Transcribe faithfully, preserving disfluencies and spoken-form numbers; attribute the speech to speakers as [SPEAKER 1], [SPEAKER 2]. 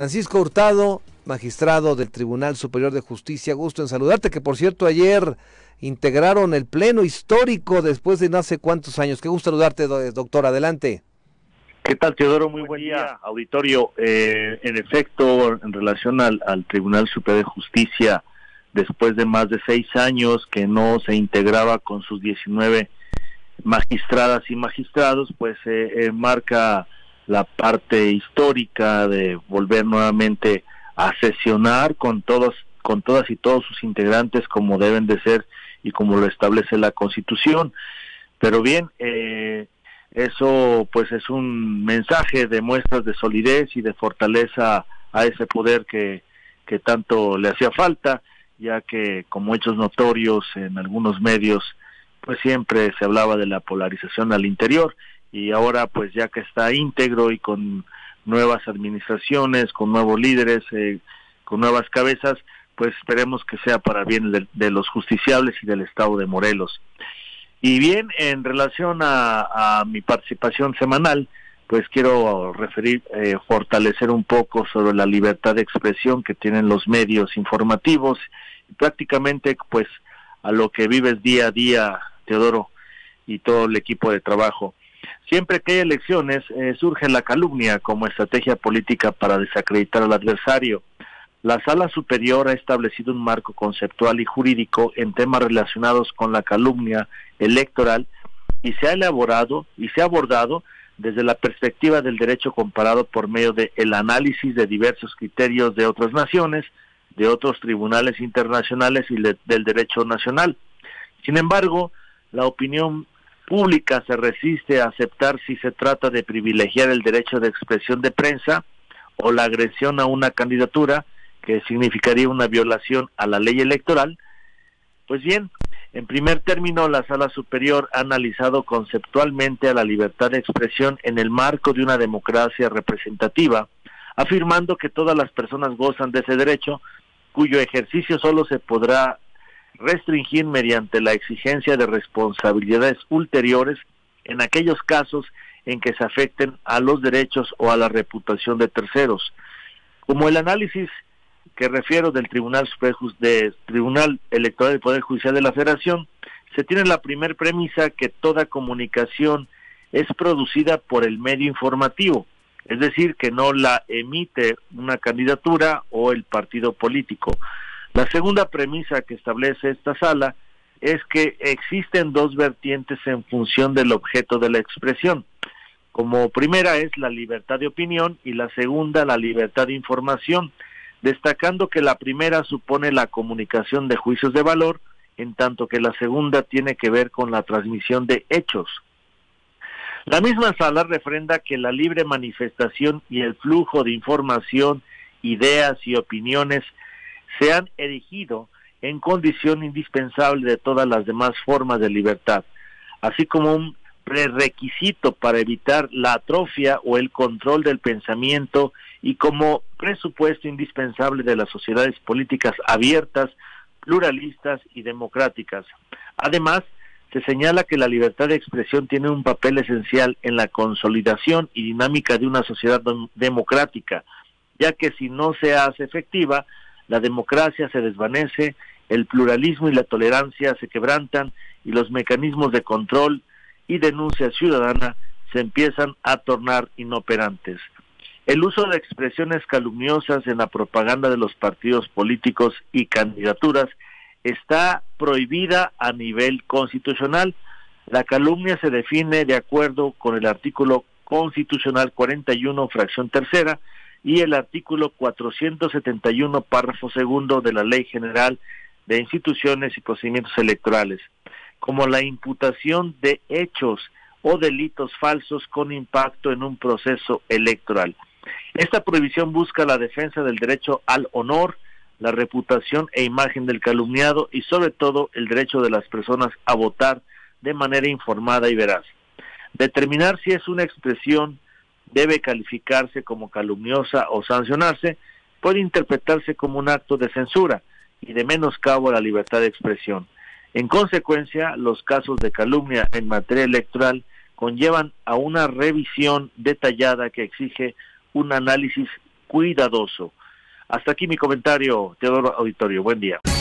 [SPEAKER 1] Francisco Hurtado, magistrado del Tribunal Superior de Justicia, gusto en saludarte, que por cierto ayer integraron el pleno histórico después de no sé cuántos años. Qué gusto saludarte, doctor, adelante.
[SPEAKER 2] ¿Qué tal, Teodoro? Muy buen día, auditorio. Eh, en efecto, en relación al, al Tribunal Superior de Justicia, después de más de seis años que no se integraba con sus diecinueve magistradas y magistrados, pues eh, eh, marca la parte histórica de volver nuevamente a sesionar con todos, con todas y todos sus integrantes como deben de ser y como lo establece la Constitución. Pero bien, eh, eso pues es un mensaje de muestras de solidez y de fortaleza a ese poder que, que tanto le hacía falta, ya que como hechos notorios en algunos medios pues siempre se hablaba de la polarización al interior, y ahora pues ya que está íntegro y con nuevas administraciones, con nuevos líderes, eh, con nuevas cabezas, pues esperemos que sea para bien de, de los justiciables y del estado de Morelos. Y bien, en relación a, a mi participación semanal, pues quiero referir, eh, fortalecer un poco sobre la libertad de expresión que tienen los medios informativos, y prácticamente pues a lo que vives día a día, Teodoro, y todo el equipo de trabajo. Siempre que hay elecciones, eh, surge la calumnia como estrategia política para desacreditar al adversario. La Sala Superior ha establecido un marco conceptual y jurídico en temas relacionados con la calumnia electoral y se ha elaborado y se ha abordado desde la perspectiva del derecho comparado por medio de el análisis de diversos criterios de otras naciones, de otros tribunales internacionales y de, del derecho nacional. Sin embargo, la opinión pública se resiste a aceptar si se trata de privilegiar el derecho de expresión de prensa o la agresión a una candidatura, que significaría una violación a la ley electoral. Pues bien, en primer término, la Sala Superior ha analizado conceptualmente a la libertad de expresión en el marco de una democracia representativa, afirmando que todas las personas gozan de ese derecho, cuyo ejercicio solo se podrá restringir mediante la exigencia de responsabilidades ulteriores en aquellos casos en que se afecten a los derechos o a la reputación de terceros. Como el análisis que refiero del Tribunal de Tribunal Electoral del Poder Judicial de la Federación, se tiene la primer premisa que toda comunicación es producida por el medio informativo, es decir, que no la emite una candidatura o el partido político. La segunda premisa que establece esta sala es que existen dos vertientes en función del objeto de la expresión. Como primera es la libertad de opinión y la segunda la libertad de información, destacando que la primera supone la comunicación de juicios de valor, en tanto que la segunda tiene que ver con la transmisión de hechos. La misma sala refrenda que la libre manifestación y el flujo de información, ideas y opiniones se han erigido en condición indispensable de todas las demás formas de libertad, así como un prerequisito para evitar la atrofia o el control del pensamiento y como presupuesto indispensable de las sociedades políticas abiertas, pluralistas y democráticas. Además, se señala que la libertad de expresión tiene un papel esencial en la consolidación y dinámica de una sociedad democrática, ya que si no se hace efectiva, la democracia se desvanece, el pluralismo y la tolerancia se quebrantan y los mecanismos de control y denuncia ciudadana se empiezan a tornar inoperantes. El uso de expresiones calumniosas en la propaganda de los partidos políticos y candidaturas está prohibida a nivel constitucional. La calumnia se define de acuerdo con el artículo constitucional cuarenta y uno, fracción tercera, y el artículo cuatrocientos setenta y uno, párrafo segundo de la Ley General de Instituciones y Procedimientos Electorales, como la imputación de hechos o delitos falsos con impacto en un proceso electoral. Esta prohibición busca la defensa del derecho al honor, la reputación e imagen del calumniado y sobre todo el derecho de las personas a votar de manera informada y veraz. Determinar si es una expresión debe calificarse como calumniosa o sancionarse, puede interpretarse como un acto de censura y de menoscabo a la libertad de expresión. En consecuencia, los casos de calumnia en materia electoral conllevan a una revisión detallada que exige un análisis cuidadoso. Hasta aquí mi comentario, Teodoro Auditorio. Buen día.